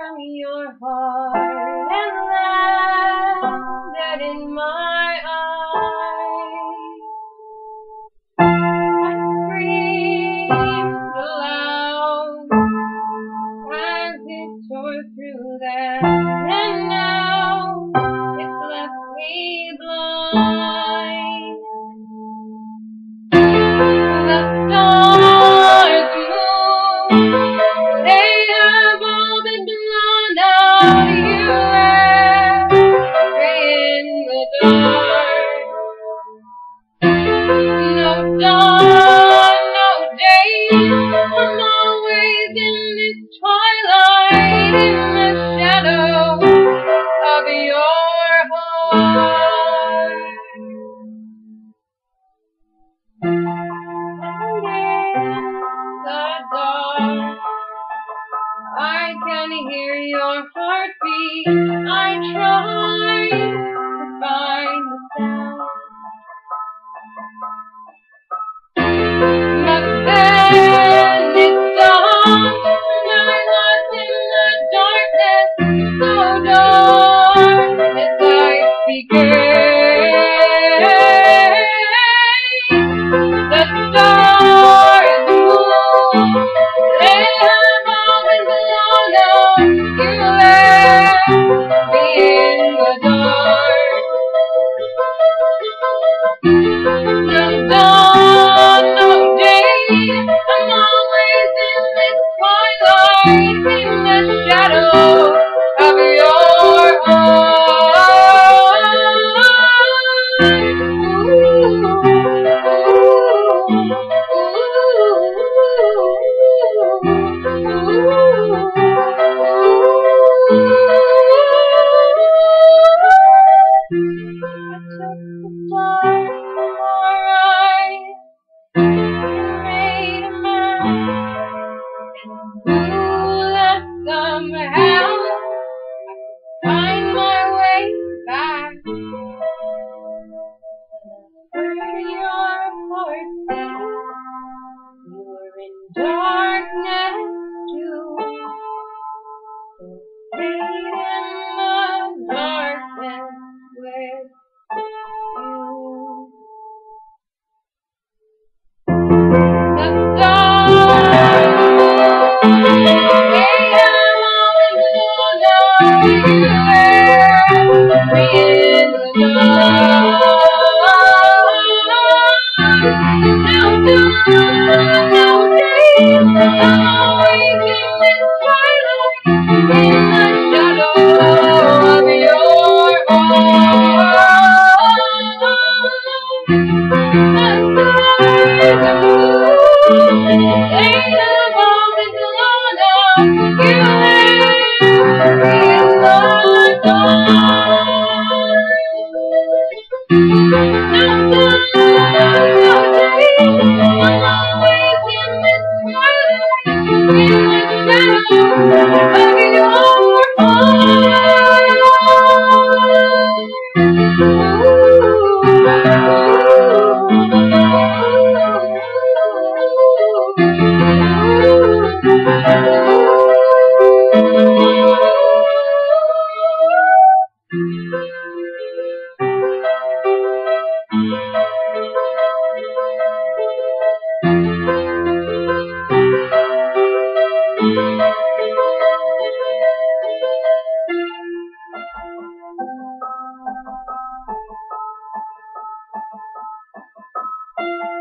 from your heart and laugh that in my eyes. I screamed aloud as it tore through them, and now it's left me blind. The stars move, they have all been blown out. You left me in the dark. No dawn, no day, I'm always in this twilight, in the shadow of your heart. And in the dark, I can hear your heartbeat. I try to find the sound, but then it's gone, and I'm lost in the darkness, so dark as I began. The stars move, they have all been blown out. You left me in the dark. No dawn, no day, I'm always in this twilight, in the shadow of your heart. I took the dark from our eyes and made a map, knew that somehow I could find my way back. When I heard your heartbeat, you were in darkness too, so stayed in the darkness with you. The stars, they have all been blown out. You left me in the dark. No dawn, no day, I'm always in this twilight, in the shadow of your heart. The stars move, they have all been blown out. You left me in the dark. No dawn, no day, I'm always in this twilight, in the shadow of your heart.